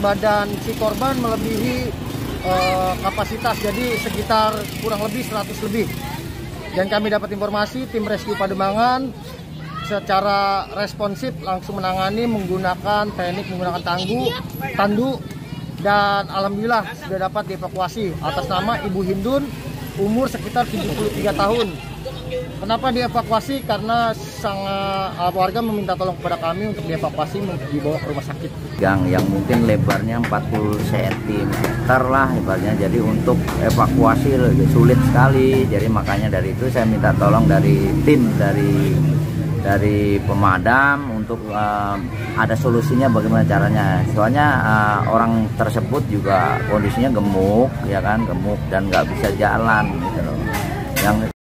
badan si korban melebihi kapasitas, jadi sekitar kurang lebih 100 lebih. Dan kami dapat informasi tim rescue Pademangan secara responsif langsung menangani menggunakan teknik menggunakan tandu, dan alhamdulillah sudah dapat dievakuasi atas nama Ibu Hindun, umur sekitar 73 tahun. Kenapa dievakuasi? Karena warga meminta tolong kepada kami untuk dievakuasi, dibawa ke rumah sakit. Yang mungkin lebarnya 40 cm lah ibaratnya, jadi untuk evakuasi lebih sulit sekali. Jadi makanya dari itu saya minta tolong dari tim dari pemadam untuk ada solusinya bagaimana caranya. Soalnya orang tersebut juga kondisinya gemuk, ya kan, gemuk dan nggak bisa jalan gitu loh. Yang